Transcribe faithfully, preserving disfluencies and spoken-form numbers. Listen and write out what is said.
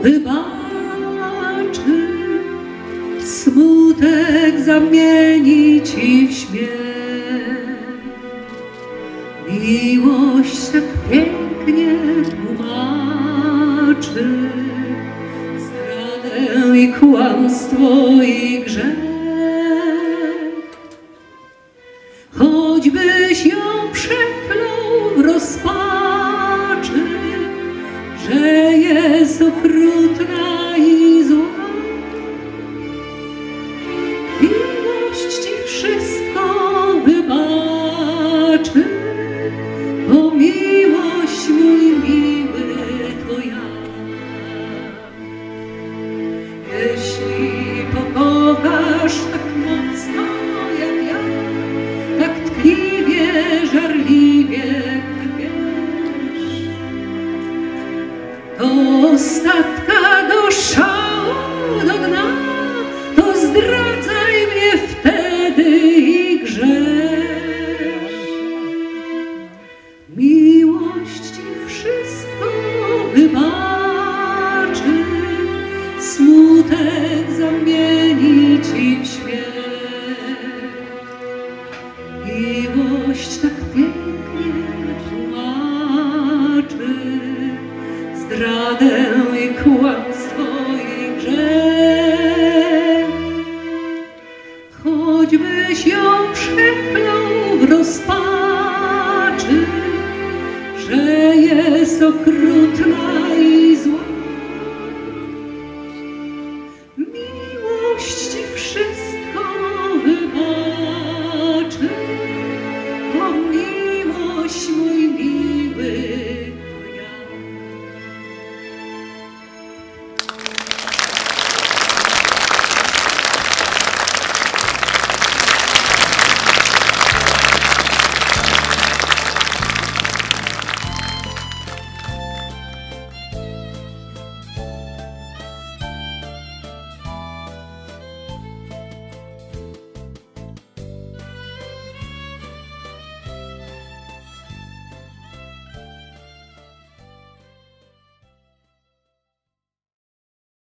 wybaczy, smutek zamieni ci w śmiech. Miłość tak pięknie tłumaczy zdradę i kłamstwo i grzech. Choćbyś ją przeklął w rozpaczy, że jest okrutna i zła. Miłość ci wszystko wybaczy, bo miłość, mój miły, to ja. Jeśli pokochasz tak mocno jak ja, tak tkliwie, żarliwie krwiesz, do ostatka, do szału, do dna, to zdradzaj mnie wtedy i grzesz. Miłość ci wszystko wybaczy, smutek zamieni ci w śmiech.